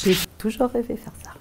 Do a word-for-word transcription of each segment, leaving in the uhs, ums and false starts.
J'ai toujours rêvé faire ça.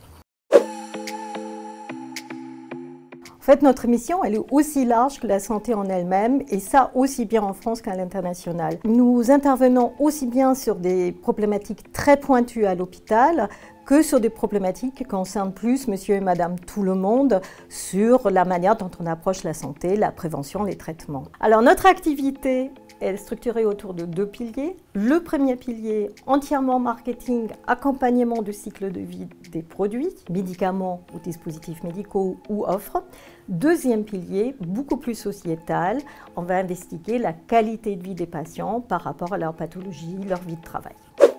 En fait, notre mission, elle est aussi large que la santé en elle-même, et ça aussi bien en France qu'à l'international. Nous intervenons aussi bien sur des problématiques très pointues à l'hôpital que sur des problématiques qui concernent plus monsieur et madame tout le monde sur la manière dont on approche la santé, la prévention, les traitements. Alors notre activité est structurée autour de deux piliers. Le premier pilier, entièrement marketing, accompagnement du cycle de vie des produits, médicaments ou dispositifs médicaux ou offres. Deuxième pilier, beaucoup plus sociétal, on va investiguer la qualité de vie des patients par rapport à leur pathologie, leur vie de travail.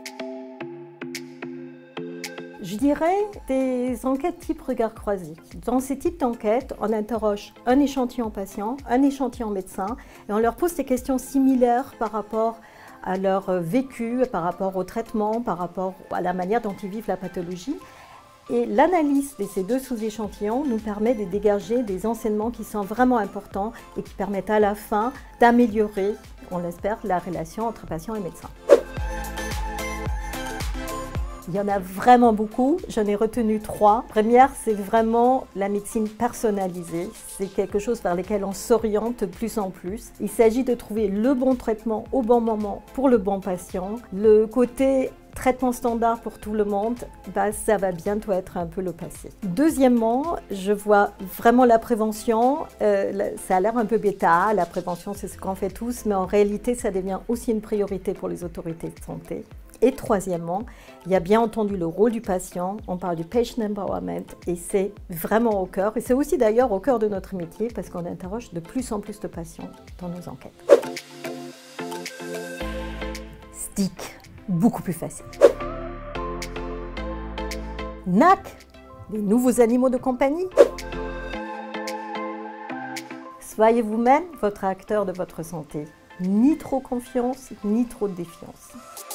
Je dirais des enquêtes type regard croisé. Dans ces types d'enquêtes, on interroge un échantillon patient, un échantillon médecin, et on leur pose des questions similaires par rapport à leur vécu, par rapport au traitement, par rapport à la manière dont ils vivent la pathologie. Et l'analyse de ces deux sous-échantillons nous permet de dégager des enseignements qui sont vraiment importants et qui permettent à la fin d'améliorer, on l'espère, la relation entre patient et médecin. Il y en a vraiment beaucoup, j'en ai retenu trois. La première, c'est vraiment la médecine personnalisée. C'est quelque chose vers lequel on s'oriente de plus en plus. Il s'agit de trouver le bon traitement au bon moment pour le bon patient. Le côté traitement standard pour tout le monde, bah, ça va bientôt être un peu le passé. Deuxièmement, je vois vraiment la prévention, euh, ça a l'air un peu bêta, la prévention c'est ce qu'on fait tous, mais en réalité ça devient aussi une priorité pour les autorités de santé. Et troisièmement, il y a bien entendu le rôle du patient, on parle du patient empowerment et c'est vraiment au cœur. Et c'est aussi d'ailleurs au cœur de notre métier parce qu'on interroge de plus en plus de patients dans nos enquêtes. Stick, beaucoup plus facile. N A C, les nouveaux animaux de compagnie. Soyez vous-même votre acteur de votre santé. Ni trop confiance, ni trop de défiance.